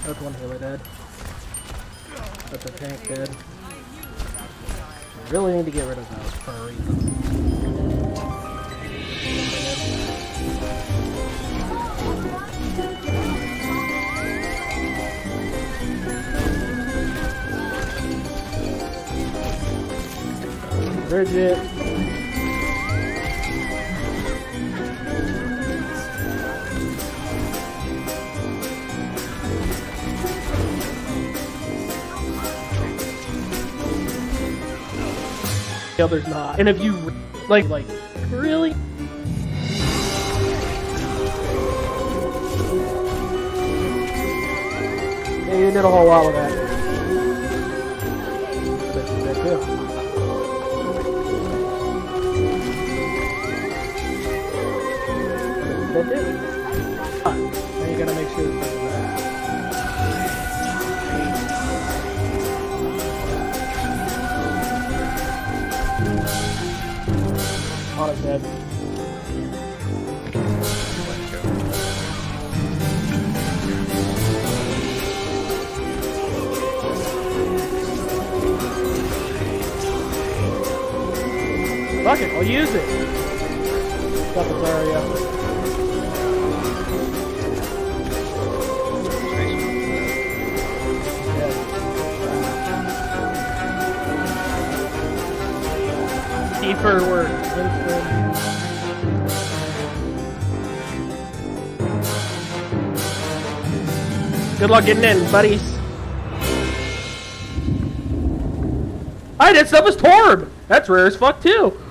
That's one healer dead. That's a tank dead. Really need to get rid of those for a reason. Bridget. The other's not. And if you like really, yeah, you did a whole lot with that. That too. That did. Now you gotta make sure that. Anna's dead. Fuck it, I'll use it. Got the area. Deeper work. Good luck getting in, buddies. Hey, that stuff is Torb! That's rare as fuck too.